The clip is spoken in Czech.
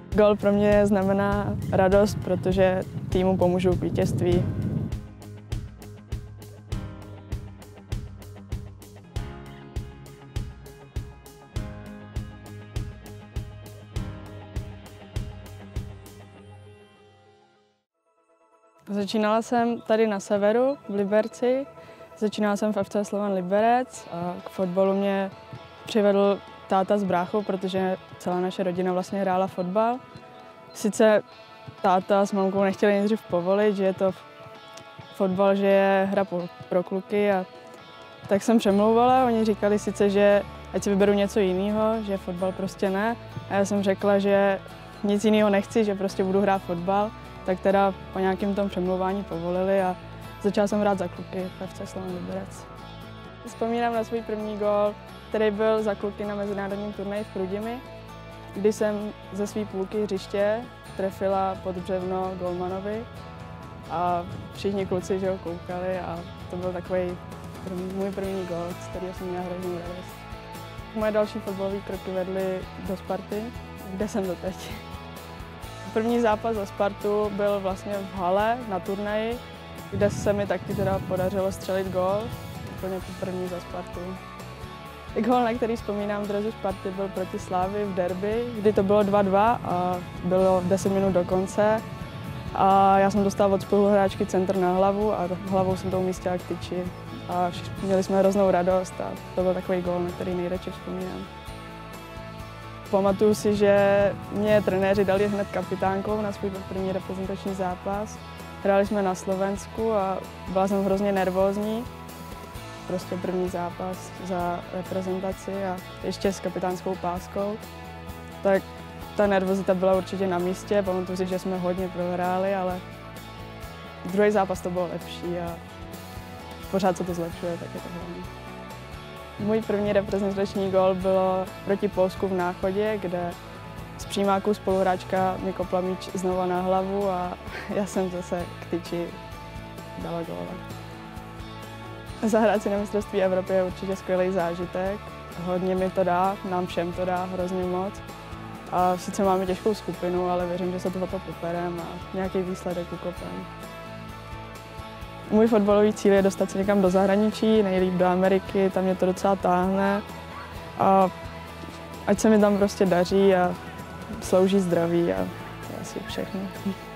Gól pro mě znamená radost, protože týmu pomůžu k vítězství. Začínala jsem tady na severu, v Liberci. Začínala jsem v FC Slovan Liberec a k fotbalu mě přivedl táta s bráchou, protože celá naše rodina vlastně hrála fotbal. Sice táta s mamkou nechtěli nejdřív povolit, že je to fotbal, že je hra pro kluky, a tak jsem přemlouvala. Oni říkali sice, že ať si vyberu něco jiného, že fotbal prostě ne. A já jsem řekla, že nic jiného nechci, že prostě budu hrát fotbal. Tak teda po nějakém tom přemlouvání povolili a začala jsem hrát za kluky v FC Slovan Liberec. Vzpomínám na svůj první gól, který byl za kluky na mezinárodním turnaji v Chrudimi, kdy jsem ze své půlky hřiště trefila pod břevno golmanovi a všichni kluci, že ho koukali, a to byl takový můj první gól, z kterého jsem měla hroznou radost. Moje další fotbalové kroky vedly do Sparty, kde jsem doteď. První zápas za Spartu byl vlastně v hale na turnaji, kde se mi taky teda podařilo střelit gól, úplně první za Spartu. Gól, na který vzpomínám dresu Sparty, byl proti Slavii v derby, kdy to bylo 2-2 a bylo 10 minut do konce. A já jsem dostal od spoluhráčky centr na hlavu a hlavou jsem to umístila k tyči. A měli jsme hroznou radost a to byl takový gól, na který nejradši vzpomínám. Pamatuju si, že mě trenéři dali hned kapitánkou na svůj první reprezentační zápas. Hráli jsme na Slovensku a byla jsem hrozně nervózní. Prostě první zápas za reprezentaci a ještě s kapitánskou páskou. Tak ta nervozita byla určitě na místě. Pamatuju si, že jsme hodně prohráli, ale druhý zápas to bylo lepší a pořád se to zlepšuje, tak je to hlavní. Můj první reprezentační gól bylo proti Polsku v Náchodě, kde z přímáku spoluhráčka mi kopla míč znova na hlavu a já jsem zase k tyči dala góla. Zahrát si na mistrovství Evropy je určitě skvělý zážitek. Hodně mi to dá, nám všem to dá hrozně moc. A sice máme těžkou skupinu, ale věřím, že se tohoto poperem a nějaký výsledek ukopem. Můj fotbalový cíl je dostat se někam do zahraničí, nejlíp do Ameriky, tam mě to docela táhne. A ať se mi tam prostě daří a slouží zdraví a to je asi všechno.